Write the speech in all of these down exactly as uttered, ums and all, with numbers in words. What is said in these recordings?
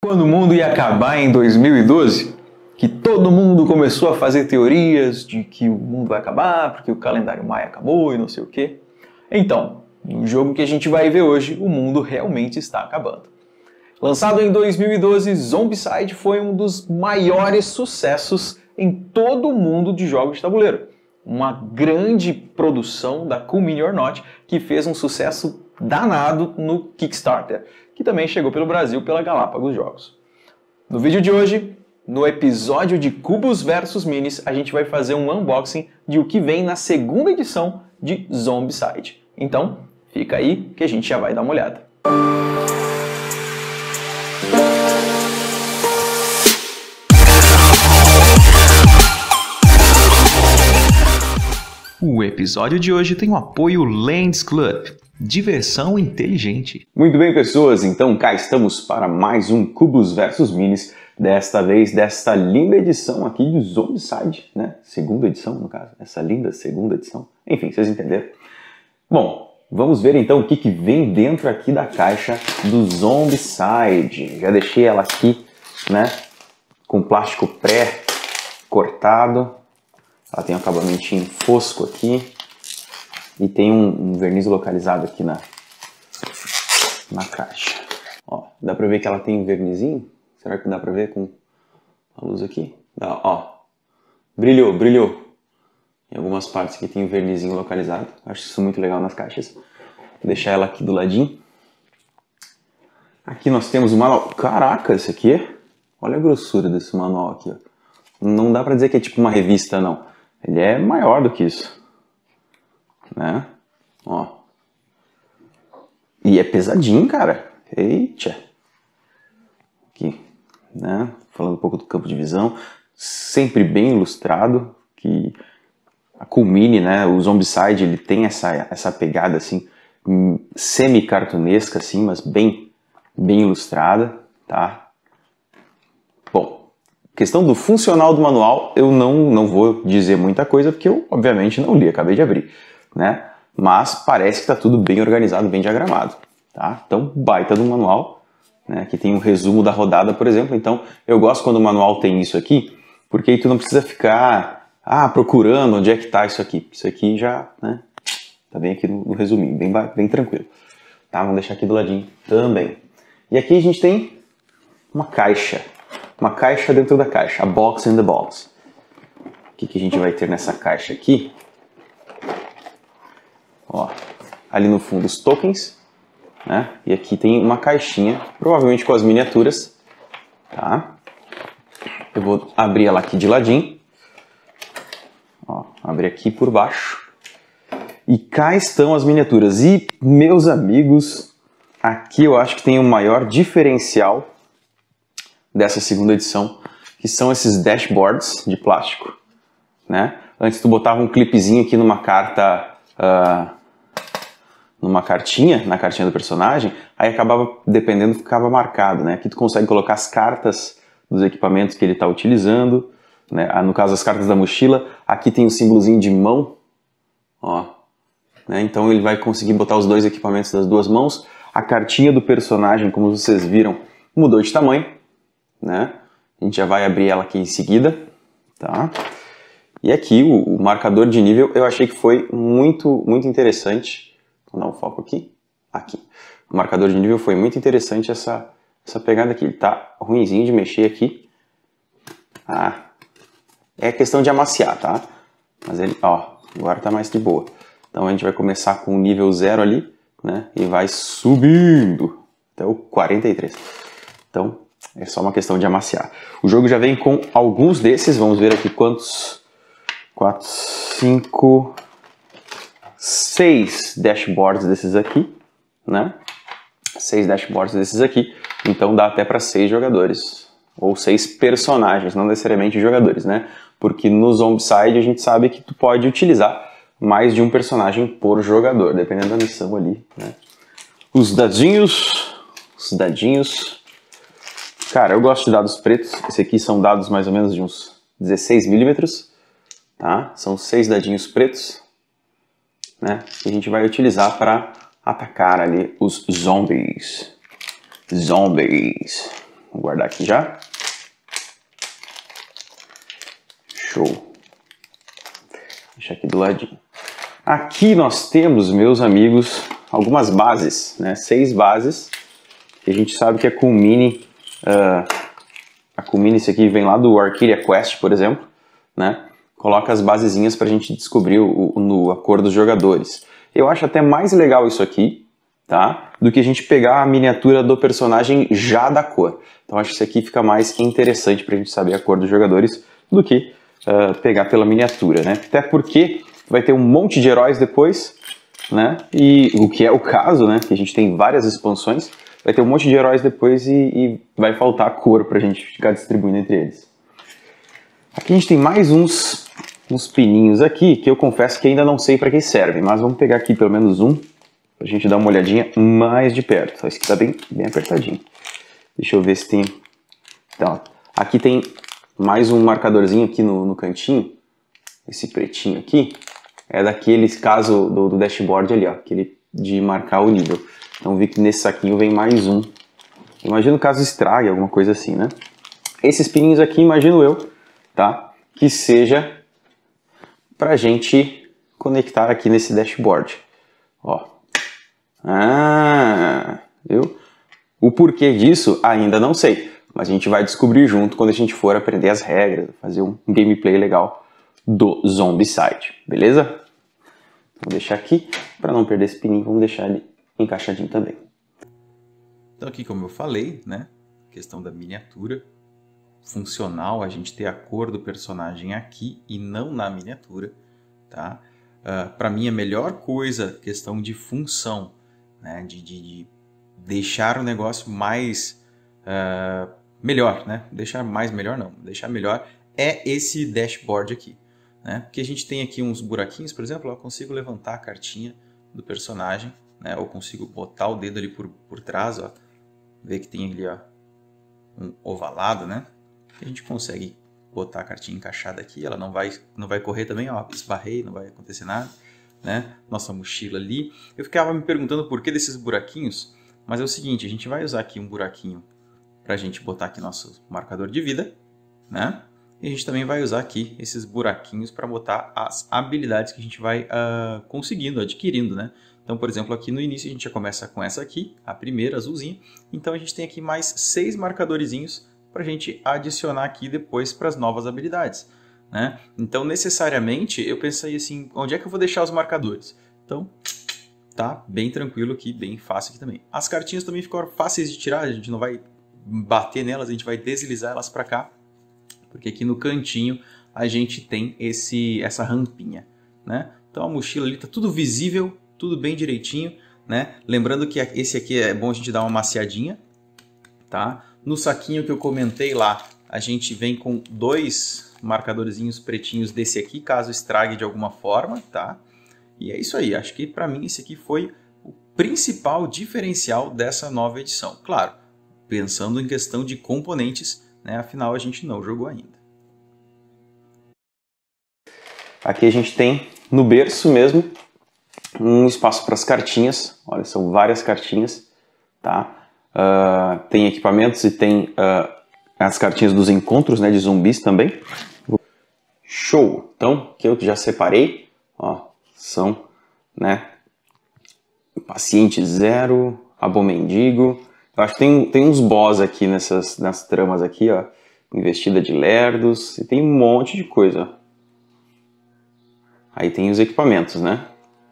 Quando o mundo ia acabar em dois mil e doze, que todo mundo começou a fazer teorias de que o mundo vai acabar porque o calendário maia acabou e não sei o quê. Então, no jogo que a gente vai ver hoje, o mundo realmente está acabando. Lançado em dois mil e doze, Zombicide foi um dos maiores sucessos em todo o mundo de jogos de tabuleiro. Uma grande produção da Cool Mini or Not que fez um sucesso danado no Kickstarter, que também chegou pelo Brasil pela Galápagos Jogos. No vídeo de hoje, no episódio de Cubos versus Minis, a gente vai fazer um unboxing de o que vem na segunda edição de Zombicide. Então, fica aí que a gente já vai dar uma olhada. O episódio de hoje tem o apoio Lands Club, diversão inteligente. Muito bem, pessoas, então cá estamos para mais um Cubos versus Minis, desta vez desta linda edição aqui de Zombicide, né? Segunda edição, no caso, essa linda segunda edição. Enfim, vocês entenderam. Bom, vamos ver então o que, que vem dentro aqui da caixa do Zombicide. Já deixei ela aqui, né, com plástico pré-cortado. Ela tem um acabamentinho fosco aqui e tem um, um verniz localizado aqui na, na caixa. Ó, dá pra ver que ela tem um vernizinho? Será que dá pra ver com a luz aqui? Dá, ó. Brilhou, brilhou. Em algumas partes aqui tem um vernizinho localizado. Acho isso muito legal nas caixas. Vou deixar ela aqui do ladinho. Aqui nós temos o manual. Caraca, esse aqui é... Olha a grossura desse manual aqui, ó. Não dá pra dizer que é tipo uma revista, não. Ele é maior do que isso, né? Ó. E é pesadinho, cara. Eita. Aqui, né? Falando um pouco do campo de visão. Sempre bem ilustrado. Que a Cool Mini, né? O Zombicide, ele tem essa, essa pegada, assim, semi-cartunesca, assim, mas bem, bem ilustrada, tá? Bom. Questão do funcional do manual, eu não, não vou dizer muita coisa, porque eu, obviamente, não li, acabei de abrir, né? Mas parece que está tudo bem organizado, bem diagramado, tá? Então, baita do manual, né? Aqui tem um resumo da rodada, por exemplo. Então, eu gosto quando o manual tem isso aqui, porque aí tu não precisa ficar ah, procurando onde é que está isso aqui. Isso aqui já, né? Tá bem aqui no, no resuminho, bem, bem tranquilo. Tá? Vamos deixar aqui do ladinho também. E aqui a gente tem uma caixa. Uma caixa dentro da caixa, a box in the box. O que, que a gente vai ter nessa caixa aqui? Ó, ali no fundo os tokens, né? E aqui tem uma caixinha, provavelmente com as miniaturas, tá? Eu vou abrir ela aqui de ladinho. Ó, abrir aqui por baixo. E cá estão as miniaturas. E, meus amigos, aqui eu acho que tem o maior diferencial dessa segunda edição, que são esses dashboards de plástico, né? Antes tu botava um clipezinho aqui numa carta, uh, numa cartinha, na cartinha do personagem, aí acabava, dependendo, ficava marcado, né? Aqui tu consegue colocar as cartas dos equipamentos que ele está utilizando, né? No caso as cartas da mochila, aqui tem o símbolozinho de mão, ó, né? Então ele vai conseguir botar os dois equipamentos das duas mãos. A cartinha do personagem, como vocês viram, mudou de tamanho, né? A gente já vai abrir ela aqui em seguida, tá? E aqui o, o marcador de nível eu achei que foi muito, muito interessante. Vou dar um foco aqui. Aqui. O marcador de nível foi muito interessante essa, essa pegada aqui. Ele tá ruinzinho de mexer aqui. Ah, é questão de amaciar, tá? Mas ele, ó, agora tá mais de boa. Então a gente vai começar com o nível zero ali, né? E vai subindo até o quarenta e três. Então, é só uma questão de amaciar. O jogo já vem com alguns desses. Vamos ver aqui quantos. quatro, cinco, seis dashboards desses aqui, né? seis dashboards desses aqui. Então dá até para seis jogadores. Ou seis personagens, não necessariamente jogadores, né? Porque no Zombicide a gente sabe que tu pode utilizar mais de um personagem por jogador, dependendo da missão ali, né? Os dadinhos. Os dadinhos. Cara, eu gosto de dados pretos. Esse aqui são dados mais ou menos de uns dezesseis milímetros, tá? São seis dadinhos pretos, né? Que a gente vai utilizar para atacar ali os zombies. Zombies. guardar aqui já. Show. Deixa aqui do ladinho. Aqui nós temos, meus amigos, algumas bases, né? Seis bases. Que a gente sabe que a Coolmini, uh, a Coolmini, esse aqui vem lá do Arcadia Quest, por exemplo, né? Coloca as basezinhas para a gente descobrir o, o, no, a cor dos jogadores. Eu acho até mais legal isso aqui, tá? Do que a gente pegar a miniatura do personagem já da cor. Então acho que isso aqui fica mais interessante para a gente saber a cor dos jogadores do que uh, pegar pela miniatura, né? Até porque vai ter um monte de heróis depois, né? E o que é o caso, né? Que a gente tem várias expansões. Vai ter um monte de heróis depois e, e vai faltar cor pra gente ficar distribuindo entre eles. Aqui a gente tem mais uns, uns pininhos aqui, que eu confesso que ainda não sei para que serve, mas vamos pegar aqui pelo menos um, pra gente dar uma olhadinha mais de perto. Esse aqui tá bem, bem apertadinho. Deixa eu ver se tem... Então, aqui tem mais um marcadorzinho aqui no, no cantinho. Esse pretinho aqui é daqueles caso do, do dashboard ali, ó, aquele de marcar o nível. Então vi que nesse saquinho vem mais um. Imagino caso estrague, alguma coisa assim, né? Esses pininhos aqui, imagino eu, tá? Que seja pra gente conectar aqui nesse dashboard. Ó. Ah, viu? O porquê disso ainda não sei, mas a gente vai descobrir junto quando a gente for aprender as regras, fazer um gameplay legal do Zombicide, beleza? Vou deixar aqui, para não perder esse pininho, vamos deixar ele encaixadinho também. Então aqui, como eu falei, né, questão da miniatura, funcional a gente ter a cor do personagem aqui e não na miniatura, tá? Uh, para mim a melhor coisa, questão de função, né, de, de, de deixar o negócio mais uh, melhor, né? Deixar mais melhor não, deixar melhor é esse dashboard aqui, né? Porque a gente tem aqui uns buraquinhos, por exemplo, eu consigo levantar a cartinha do personagem, né? Ou consigo botar o dedo ali por, por trás, ó, ver que tem ali, ó, um ovalado, né? A gente consegue botar a cartinha encaixada aqui, ela não vai, não vai correr também, ó, esbarrei, não vai acontecer nada, né? Nossa mochila ali. Eu ficava me perguntando por que desses buraquinhos, mas é o seguinte, a gente vai usar aqui um buraquinho para a gente botar aqui nosso marcador de vida, né? E a gente também vai usar aqui esses buraquinhos para botar as habilidades que a gente vai uh, conseguindo, adquirindo, né? Então, por exemplo, aqui no início a gente já começa com essa aqui, a primeira, azulzinha. Então a gente tem aqui mais seis marcadorzinhos para a gente adicionar aqui depois para as novas habilidades, né? Então, necessariamente, eu pensei assim, onde é que eu vou deixar os marcadores? Então, tá bem tranquilo aqui, bem fácil aqui também. As cartinhas também ficaram fáceis de tirar, a gente não vai bater nelas, a gente vai deslizar elas para cá, porque aqui no cantinho a gente tem esse, essa rampinha, né? Então a mochila ali tá tudo visível, tudo bem direitinho, né? Lembrando que esse aqui é bom a gente dar uma maciadinha, tá? No saquinho que eu comentei lá, a gente vem com dois marcadorzinhos pretinhos desse aqui, caso estrague de alguma forma, tá? E é isso aí, acho que para mim esse aqui foi o principal diferencial dessa nova edição. Claro, pensando em questão de componentes, né? Afinal a gente não jogou ainda. Aqui a gente tem no berço mesmo um espaço para as cartinhas. Olha, são várias cartinhas, tá? Uh, tem equipamentos e tem uh, as cartinhas dos encontros, né, de zumbis também. Show! Então, que eu já separei, ó, são, né, Paciente Zero, Abomendigo. Eu acho que tem, tem uns boss aqui nessas, nessas tramas aqui, ó. Investida de Lerdos, e tem um monte de coisa. Aí tem os equipamentos, né?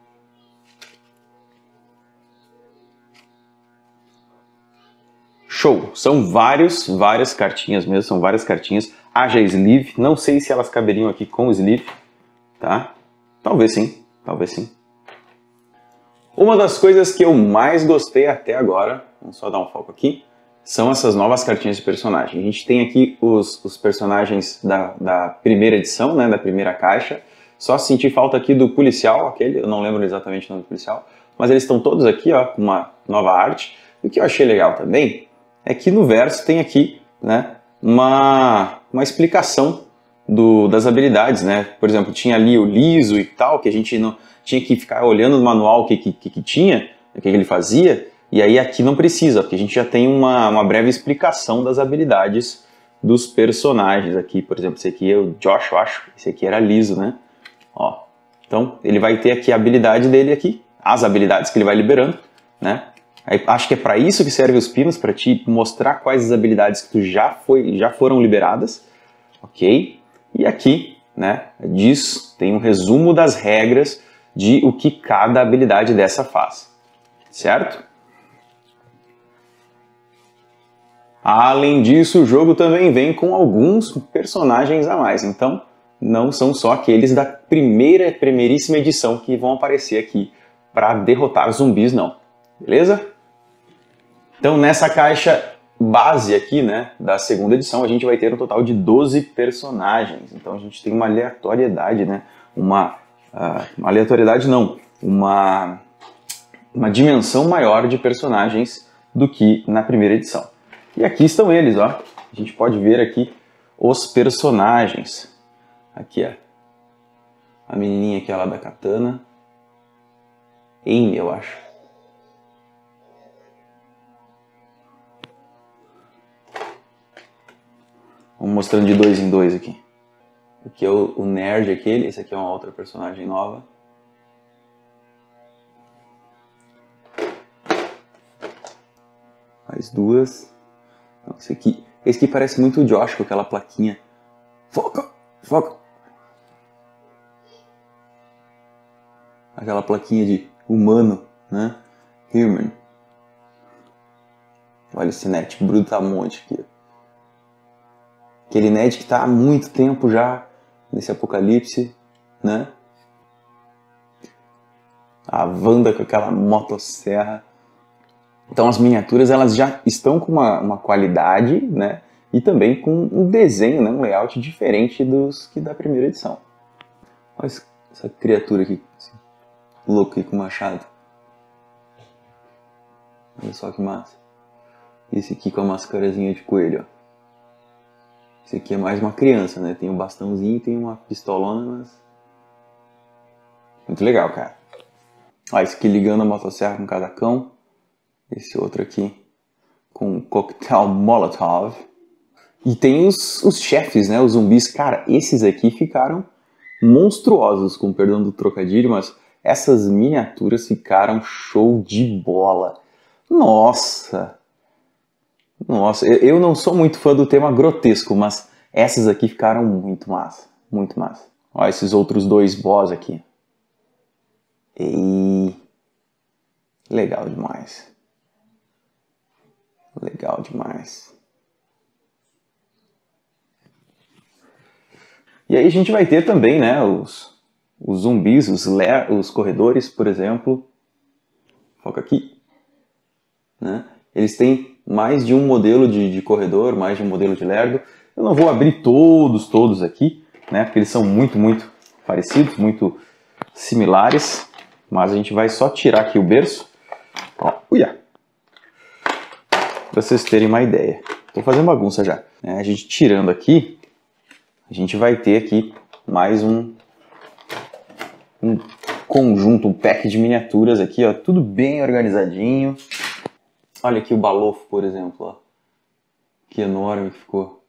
Show! São vários, várias cartinhas mesmo, são várias cartinhas. Haja sleeve, não sei se elas caberiam aqui com sleeve, tá? Talvez sim, talvez sim. Uma das coisas que eu mais gostei até agora, vamos só dar um foco aqui, são essas novas cartinhas de personagem. A gente tem aqui os, os personagens da, da primeira edição, né, da primeira caixa. Só senti falta aqui do policial, aquele, eu não lembro exatamente o nome do policial, mas eles estão todos aqui, ó, com uma nova arte. E o que eu achei legal também é que no verso tem aqui, né, uma, uma explicação do, das habilidades, né? Por exemplo, tinha ali o liso e tal, que a gente não tinha que ficar olhando no manual o que, que, que tinha, o que ele fazia, E aí aqui não precisa, porque a gente já tem uma, uma breve explicação das habilidades dos personagens aqui. Por exemplo, esse aqui é o Josh, eu acho. Esse aqui era liso, né? Ó. Então, ele vai ter aqui a habilidade dele aqui, as habilidades que ele vai liberando, né? Aí, acho que é para isso que servem os pinos, para te mostrar quais as habilidades que tu já, foi, já foram liberadas, ok? E aqui, né, diz, tem um resumo das regras de o que cada habilidade dessa faz, certo? Além disso, o jogo também vem com alguns personagens a mais, então não são só aqueles da primeira, primeiríssima edição que vão aparecer aqui para derrotar zumbis, não. Beleza? Então nessa caixa base aqui, né, da segunda edição, a gente vai ter um total de doze personagens. Então a gente tem uma aleatoriedade, né, uma, uh, uma aleatoriedade não, uma, uma dimensão maior de personagens do que na primeira edição. E aqui estão eles, ó. A gente pode ver aqui os personagens. Aqui, ó. A menininha aqui, lá da katana. Amy, eu acho. Vamos mostrando de dois em dois aqui. Aqui é o, o nerd aquele. Esse aqui é uma outra personagem nova. Mais duas. Esse aqui, esse aqui parece muito o Josh com aquela plaquinha. Foca! Foca! Aquela plaquinha de humano, né? Human. Olha esse Ned brutamonte aqui. Aquele Ned que tá há muito tempo já nesse apocalipse, né? A Wanda com aquela motosserra. Então as miniaturas elas já estão com uma, uma qualidade, né, e também com um desenho, né, um layout diferente dos que da primeira edição. Olha essa criatura aqui, esse louco aqui com machado. Olha só que massa. Esse aqui com a mascarazinha de coelho, ó. Esse aqui é mais uma criança, né, tem um bastãozinho, tem uma pistolona, mas... muito legal, cara. Olha esse aqui ligando a motosserra com o casacão. Esse outro aqui com um coquetel Molotov. E tem os, os chefes, né? Os zumbis. Cara, esses aqui ficaram monstruosos, com perdão do trocadilho, mas essas miniaturas ficaram show de bola. Nossa! Nossa, eu não sou muito fã do tema grotesco, mas essas aqui ficaram muito massa. Muito massa. Olha esses outros dois boss aqui. E... legal demais. Legal demais. E aí a gente vai ter também, né, os, os zumbis, os, ler, os corredores, por exemplo. Foca aqui. Né? Eles têm mais de um modelo de, de corredor, mais de um modelo de lerdo. Eu não vou abrir todos, todos aqui, né, porque eles são muito, muito parecidos, muito similares. Mas a gente vai só tirar aqui o berço. Ó, uia! Para vocês terem uma ideia. Estou fazendo bagunça já. É, a gente tirando aqui, a gente vai ter aqui mais um, um conjunto, um pack de miniaturas aqui, ó, tudo bem organizadinho. Olha aqui o balofo, por exemplo, ó. Que enorme que ficou.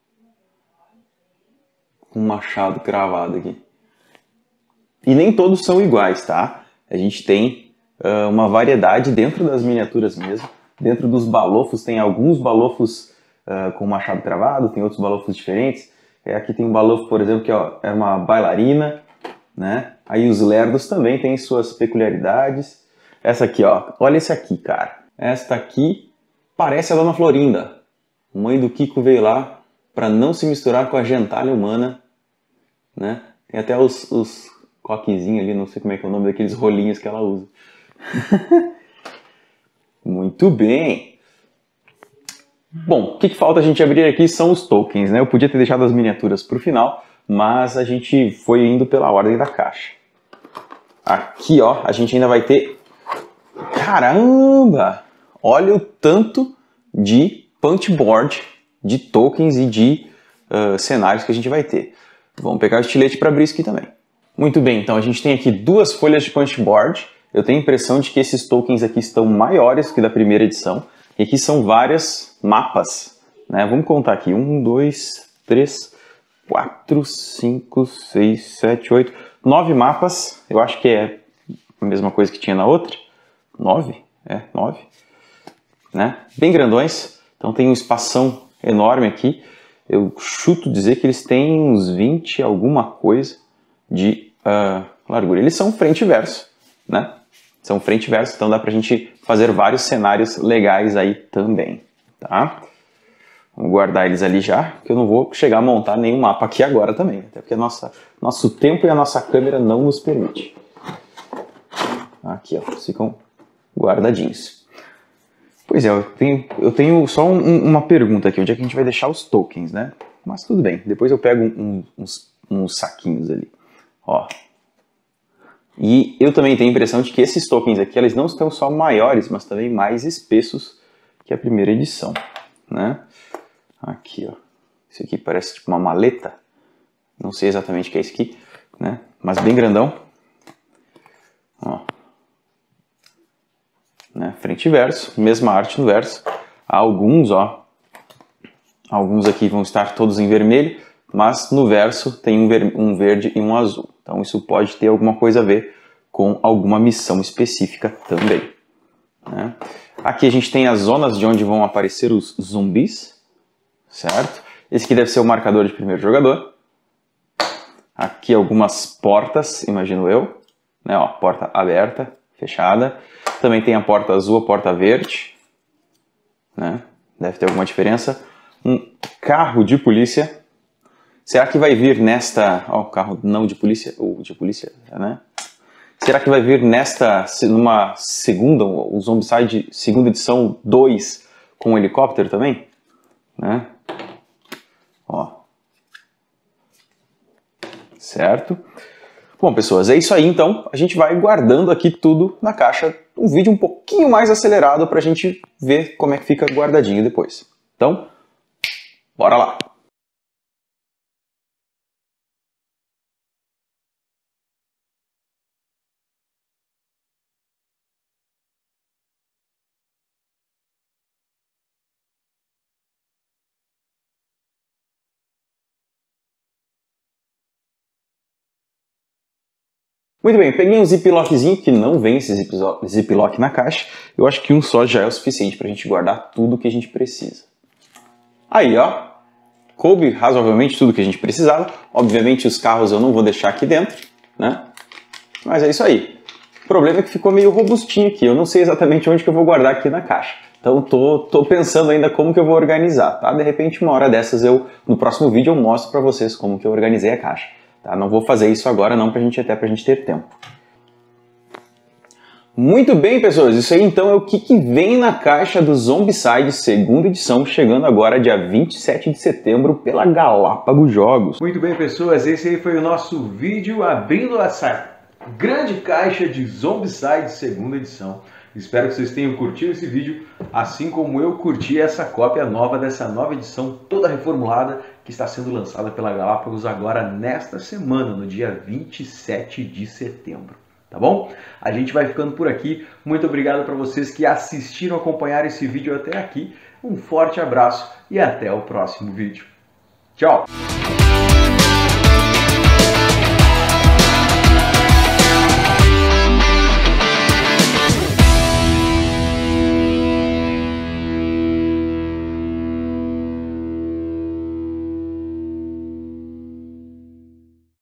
Com um machado cravado aqui. E nem todos são iguais, tá? A gente tem uh, uma variedade dentro das miniaturas mesmo. Dentro dos balofos tem alguns balofos uh, com machado cravado, tem outros balofos diferentes. É, aqui tem um balofo, por exemplo, que ó, é uma bailarina, né? Aí os lerdos também têm suas peculiaridades. Essa aqui, ó, olha esse aqui, cara. Esta aqui parece a Dona Florinda. Mãe do Kiko veio lá para não se misturar com a gentalha humana, né? Tem até os, os coquezinhos ali, não sei como é que é o nome daqueles rolinhos que ela usa. Muito bem. Bom, o que, que falta a gente abrir aqui são os tokens, né? Eu podia ter deixado as miniaturas para o final, mas a gente foi indo pela ordem da caixa. Aqui, ó, a gente ainda vai ter... Caramba! Olha o tanto de punchboard, de tokens e de uh, cenários que a gente vai ter. Vamos pegar o estilete para abrir isso aqui também. Muito bem, então a gente tem aqui duas folhas de punchboard eu tenho a impressão de que esses tokens aqui estão maiores que da primeira edição. E aqui são vários mapas, né? Vamos contar aqui. um, dois, três, quatro, cinco, seis, sete, oito, nove mapas. Eu acho que é a mesma coisa que tinha na outra. nove? É, nove. Né? Bem grandões. Então tem um espação enorme aqui. Eu chuto dizer que eles têm uns vinte alguma coisa de uh, largura. Eles são frente e verso, né? São frente e verso, então dá pra gente fazer vários cenários legais aí também, tá? Vamos guardar eles ali já, porque eu não vou chegar a montar nenhum mapa aqui agora também, até porque nossa, nosso tempo e a nossa câmera não nos permite. Aqui, ó, ficam guardadinhos. Pois é, eu tenho, eu tenho só um, uma pergunta aqui, onde é que a gente vai deixar os tokens, né? Mas tudo bem, depois eu pego um, uns, uns saquinhos ali, ó. E eu também tenho a impressão de que esses tokens aqui, eles não estão só maiores, mas também mais espessos que a primeira edição, né? Aqui, ó. Isso aqui parece tipo uma maleta. Não sei exatamente o que é isso aqui, né? Mas bem grandão. Ó. Né? Frente e verso, mesma arte no verso. Há alguns, ó. Alguns aqui vão estar todos em vermelho, mas no verso tem um, ver um verde e um azul. Então isso pode ter alguma coisa a ver com alguma missão específica também, né? Aqui a gente tem as zonas de onde vão aparecer os zumbis, certo? Esse aqui deve ser o marcador de primeiro jogador. Aqui algumas portas, imagino eu, né? Ó, porta aberta, fechada. Também tem a porta azul, a porta verde, né? Deve ter alguma diferença. Um carro de polícia. Será que vai vir nesta... Ó, oh, carro não de polícia, ou de polícia, né? Será que vai vir nesta, numa segunda, o Zombicide segunda edição dois, com um helicóptero também? Né? Ó. Certo? Bom, pessoas, é isso aí então. A gente vai guardando aqui tudo na caixa. Um vídeo um pouquinho mais acelerado para a gente ver como é que fica guardadinho depois. Então, bora lá! Muito bem, peguei um ziplockzinho, que não vem esse ziplock na caixa. Eu acho que um só já é o suficiente para a gente guardar tudo que a gente precisa. Aí, ó, coube razoavelmente tudo que a gente precisava. Obviamente os carros eu não vou deixar aqui dentro, né? Mas é isso aí. O problema é que ficou meio robustinho aqui. Eu não sei exatamente onde que eu vou guardar aqui na caixa. Então tô, tô pensando ainda como que eu vou organizar, tá? De repente uma hora dessas eu, no próximo vídeo eu mostro para vocês como que eu organizei a caixa. Tá? Não vou fazer isso agora não, pra gente, até para a gente ter tempo. Muito bem, pessoas, isso aí então é o que, que vem na caixa do Zombicide segunda edição, chegando agora dia vinte e sete de setembro pela Galápagos Jogos. Muito bem, pessoas, esse aí foi o nosso vídeo abrindo essa grande caixa de Zombicide segunda edição. Espero que vocês tenham curtido esse vídeo, assim como eu curti essa cópia nova dessa nova edição, toda reformulada, que está sendo lançada pela Galápagos agora nesta semana, no dia vinte e sete de setembro. Tá bom? A gente vai ficando por aqui. Muito obrigado para vocês que assistiram, acompanharam esse vídeo até aqui. Um forte abraço e até o próximo vídeo. Tchau!